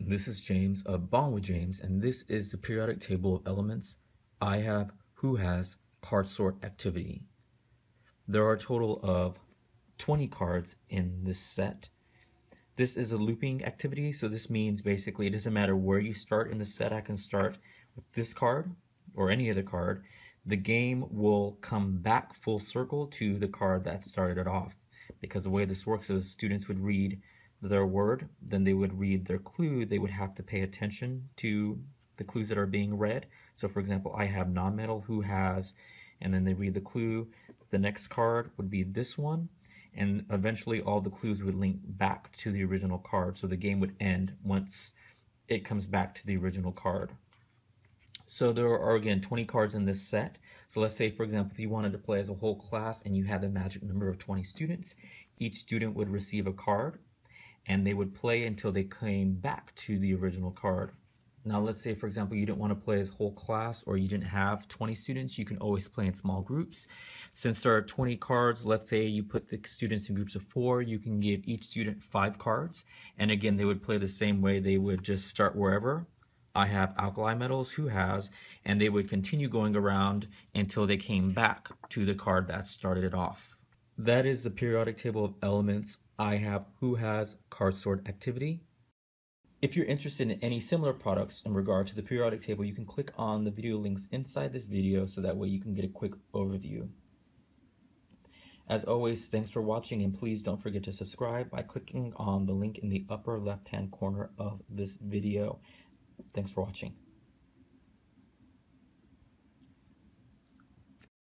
This is James of Bond with James, and this is the periodic table of elements I have, who has, card sort activity. There are a total of 20 cards in this set. This is a looping activity, so this means basically it doesn't matter where you start in the set. I can start with this card or any other card. The game will come back full circle to the card that started it off, because the way this works is students would read their word, then they would read their clue. They would have to pay attention to the clues that are being read. So for example, I have non-metal, who has, and then they read the clue. The next card would be this one, and eventually all the clues would link back to the original card. So the game would end once it comes back to the original card. So there are, again, 20 cards in this set. So let's say, for example, if you wanted to play as a whole class and you had the magic number of 20 students, each student would receive a card, and they would play until they came back to the original card. Now let's say, for example, you didn't want to play as whole class, or you didn't have 20 students. You can always play in small groups. Since there are 20 cards, let's say you put the students in groups of 4, you can give each student 5 cards. And again, they would play the same way. They would just start wherever. I have alkali metals, who has, and they would continue going around until they came back to the card that started it off. That is the periodic table of elements I have, who has, card sort activity. If you're interested in any similar products in regard to the periodic table, you can click on the video links inside this video so that way you can get a quick overview. As always, thanks for watching, and please don't forget to subscribe by clicking on the link in the upper left-hand corner of this video. Thanks for watching.